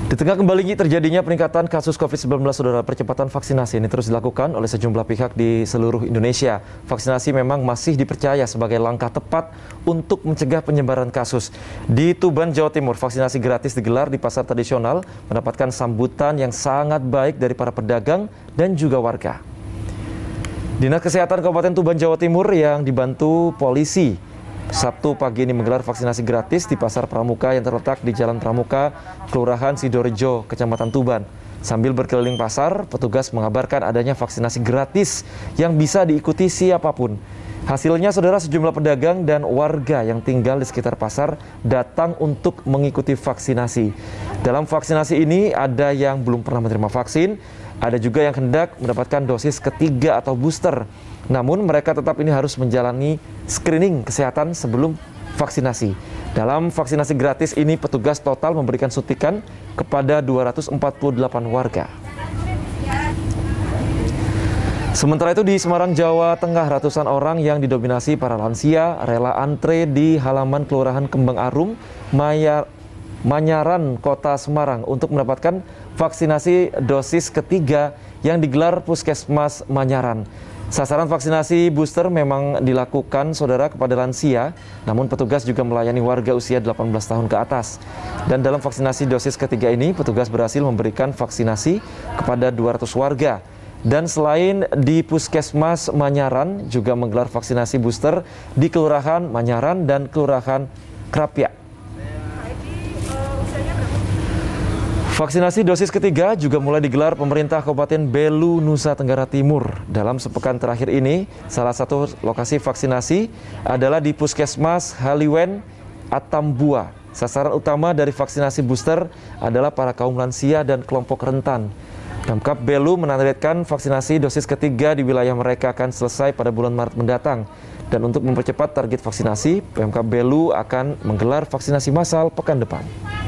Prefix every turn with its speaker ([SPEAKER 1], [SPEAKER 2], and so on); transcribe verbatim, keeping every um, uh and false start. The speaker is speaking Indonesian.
[SPEAKER 1] Di tengah kembali terjadinya peningkatan kasus covid sembilan belas, saudara, percepatan vaksinasi ini terus dilakukan oleh sejumlah pihak di seluruh Indonesia. Vaksinasi memang masih dipercaya sebagai langkah tepat untuk mencegah penyebaran kasus. Di Tuban, Jawa Timur, vaksinasi gratis digelar di pasar tradisional, mendapatkan sambutan yang sangat baik dari para pedagang dan juga warga. Dinas Kesehatan Kabupaten Tuban, Jawa Timur yang dibantu polisi Sabtu pagi ini menggelar vaksinasi gratis di Pasar Pramuka yang terletak di Jalan Pramuka, Kelurahan Sidorejo, Kecamatan Tuban. Sambil berkeliling pasar, petugas mengabarkan adanya vaksinasi gratis yang bisa diikuti siapapun. Hasilnya, saudara, sejumlah pedagang dan warga yang tinggal di sekitar pasar datang untuk mengikuti vaksinasi. Dalam vaksinasi ini ada yang belum pernah menerima vaksin, ada juga yang hendak mendapatkan dosis ketiga atau booster. Namun mereka tetap ini harus menjalani screening kesehatan sebelum vaksinasi. Dalam vaksinasi gratis ini petugas total memberikan suntikan kepada dua ratus empat puluh delapan warga. Sementara itu di Semarang, Jawa Tengah, ratusan orang yang didominasi para lansia rela antre di halaman Kelurahan Kembang Arum, Mayar, Manyaran, Kota Semarang untuk mendapatkan vaksinasi dosis ketiga yang digelar Puskesmas Manyaran. Sasaran vaksinasi booster memang dilakukan, saudara, kepada lansia, namun petugas juga melayani warga usia delapan belas tahun ke atas. Dan dalam vaksinasi dosis ketiga ini, petugas berhasil memberikan vaksinasi kepada dua ratus warga. Dan selain di Puskesmas Manyaran, juga menggelar vaksinasi booster di Kelurahan Manyaran dan Kelurahan Krapyak. Vaksinasi dosis ketiga juga mulai digelar pemerintah Kabupaten Belu, Nusa Tenggara Timur. Dalam sepekan terakhir ini, salah satu lokasi vaksinasi adalah di Puskesmas Haliwen, Atambua. Sasaran utama dari vaksinasi booster adalah para kaum lansia dan kelompok rentan. Pemkab Belu menargetkan vaksinasi dosis ketiga di wilayah mereka akan selesai pada bulan Maret mendatang. Dan untuk mempercepat target vaksinasi, Pemkab Belu akan menggelar vaksinasi massal pekan depan.